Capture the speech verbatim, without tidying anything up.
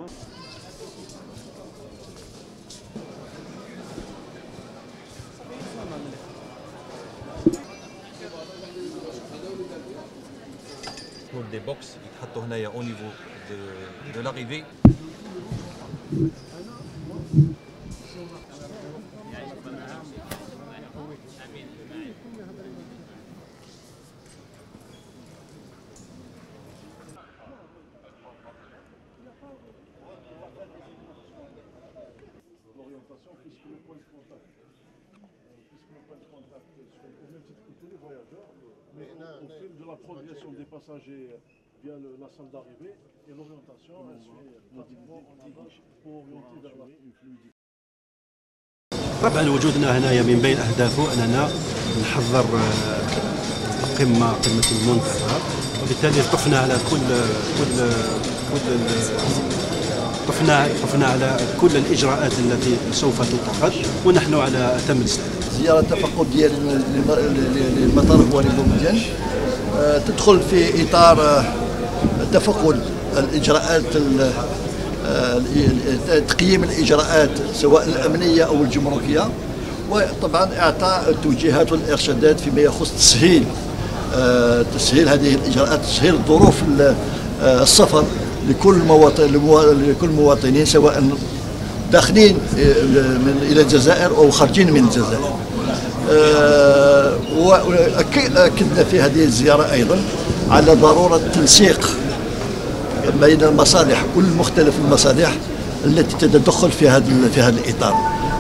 des box يتحطوا هنايا au niveau de de l'arrivée. L'orientation, puisque le point de contact, puisque le point de contact serait au même titre que tous les voyageurs, mais au fil de la progression des passagers via le, la salle d'arrivée et l'orientation, elle se fait pratiquement en avance pour orienter vers la fluidité. طبعا وجودنا هنايا من بين اهدافه اننا نحضر قمه قمه المنتدى، وبالتالي طفنا على كل كل كل طفنا طفنا على كل الاجراءات التي سوف تتخذ، ونحن على اتم الاستعداد. زياره تفقد ديال للمطار الهواري بومدين تدخل في اطار تفقد الاجراءات، تقييم الاجراءات سواء الامنيه او الجمركيه، وطبعا اعطاء التوجيهات والارشادات فيما يخص تسهيل تسهيل هذه الاجراءات، تسهيل ظروف السفر لكل مواطن لكل المواطنين سواء داخلين الى الجزائر او خارجين من الجزائر. واكدنا في هذه الزياره ايضا على ضروره تنسيق بين المصالح، كل مختلف المصالح التي تتدخل في هذا في هذا الاطار.